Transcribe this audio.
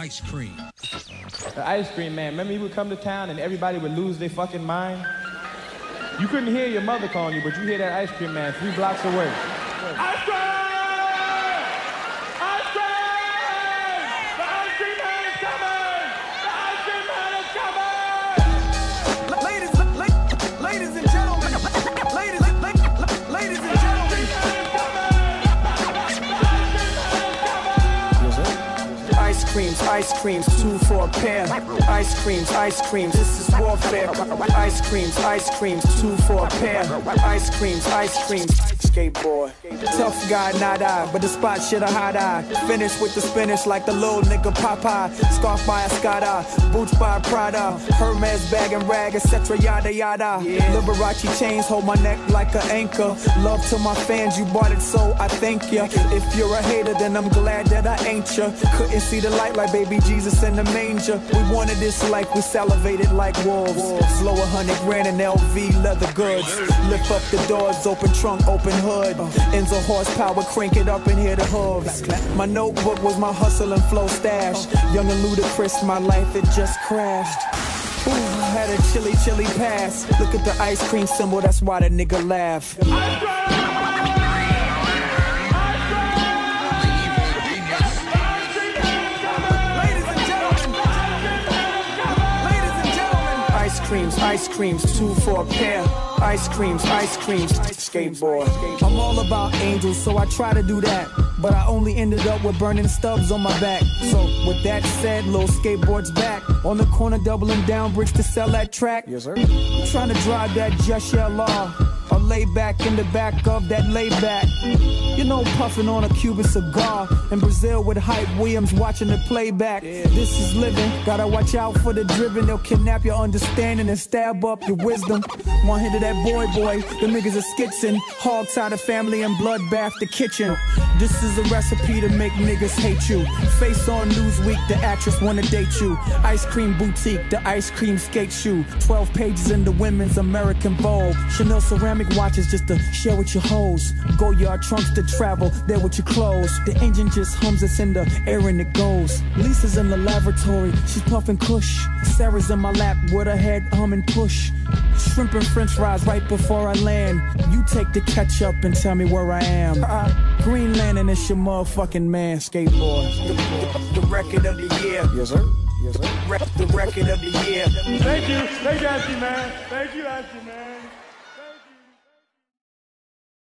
Ice Cream. The Ice Cream Man. Remember he would come to town and everybody would lose their fucking mind? You couldn't hear your mother calling you, but you hear that Ice Cream Man 3 blocks away. Ice Cream! Ice Cream! The Ice Cream Man is coming! The Ice Cream Man is coming! Ladies and gentlemen, ladies and gentlemen. Ice creams, 2 for a pair. Ice creams, this is warfare. Ice creams, 2 for a pair. Ice creams, skateboard. Tough guy, not I, but the spot shit a hot eye. Finish with the spinach like the little nigga Popeye. Scarf by a Escada, boots by a Prada, Hermes bag and rag, etc. yada yada. Liberace chains hold my neck like an anchor. Love to my fans, you bought it, so I thank ya. If you're a hater, then I'm glad that I ain't ya. Couldn't see the light like baby Jesus in the manger. We wanted this like we salivated like wolves. Slow 100 grand in LV leather goods. Lift up the doors, open trunk, open hood. Ends of horsepower, crank it up and hear the hooves. My notebook was my hustle and flow stash. Young and ludicrous, my life it just crashed. Ooh, had a chilly pass. Look at the ice cream symbol, that's why the nigga laugh. Ice creams, 2 for a pair. Ice creams, skateboard. I'm all about angels, so I try to do that. But I only ended up with burning stubs on my back. So with that said, little skateboard's back. On the corner doubling down bricks to sell that track. Yes, sir. I'm trying to drive that Just Yell Law. Or lay back in the back of that layback. You know, puffing on a Cuban cigar. In Brazil with Hype Williams watching the playback. This is living, gotta watch out for the driven. They'll kidnap your understanding and stab up your wisdom. One hit of that boy, the niggas are skitsin'. Hog tie the family and bloodbath the kitchen. This is a recipe to make niggas hate you. Face on Newsweek, the actress wanna date you. Ice cream boutique, the ice cream skate shoe. 12 pages in the women's American Vogue. Chanel ceramic watches just to share with your hoes. Go yard trunks to travel, there with your clothes. The engine just hums, it's in the air and it goes. Lisa's in the laboratory, she's puffing kush. Sarah's in my lap with her head humming push. Shrimp and french fries right before I land. You take the ketchup and tell me where I am. Green Lantern, it's your motherfucking man, skateboard. The record of the year. Yes, sir. Yes, sir. The record of the year. Thank you, Ice Cream Man. Thank you, Ice Cream Man.